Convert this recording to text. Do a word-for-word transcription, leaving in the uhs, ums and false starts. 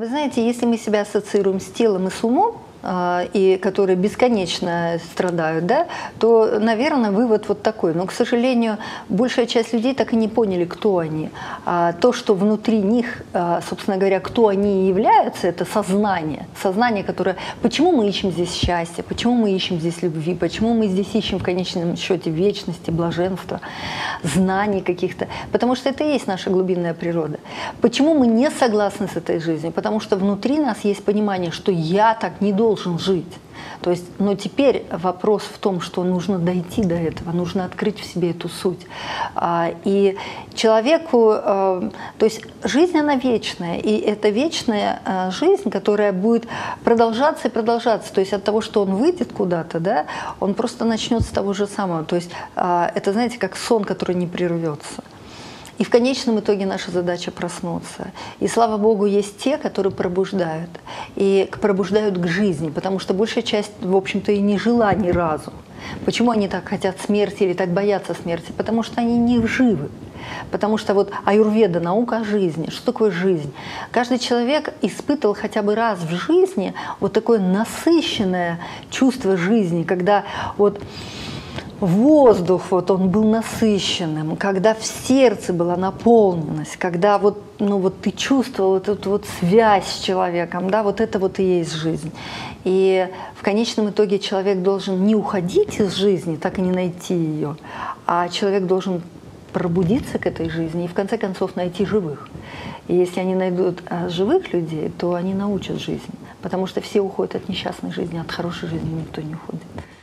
Вы знаете, если мы себя ассоциируем с телом и с умом, и которые бесконечно страдают, да, то, наверное, вывод вот такой. Но, к сожалению, большая часть людей так и не поняли, кто они. А то, что внутри них, собственно говоря, кто они являются, это сознание. Сознание, которое... Почему мы ищем здесь счастье, почему мы ищем здесь любви, почему мы здесь ищем в конечном счете вечности, блаженства, знаний каких-то. Потому что это и есть наша глубинная природа. Почему мы не согласны с этой жизнью? Потому что внутри нас есть понимание, что я так не должен должен жить. То есть, но теперь вопрос в том, что нужно дойти до этого, нужно открыть в себе эту суть. И человеку, то есть жизнь, она вечная, и это вечная жизнь, которая будет продолжаться и продолжаться. То есть от того, что он выйдет куда-то, да, он просто начнет с того же самого. То есть это, знаете, как сон, который не прервется. И в конечном итоге наша задача проснуться. И слава Богу, есть те, которые пробуждают. И пробуждают к жизни, потому что большая часть, в общем-то, и не жила ни разу. Почему они так хотят смерти или так боятся смерти? Потому что они не живы. Потому что вот аюрведа, наука о жизни. Что такое жизнь? Каждый человек испытывал хотя бы раз в жизни вот такое насыщенное чувство жизни, когда вот... воздух, вот он был насыщенным, когда в сердце была наполненность, когда вот, ну, вот ты чувствовал вот эту вот связь с человеком, да, вот это вот и есть жизнь. И в конечном итоге человек должен не уходить из жизни, так и не найти ее, а человек должен пробудиться к этой жизни и в конце концов найти живых. И если они найдут живых людей, то они научат жизни, потому что все уходят от несчастной жизни, от хорошей жизни никто не уходит.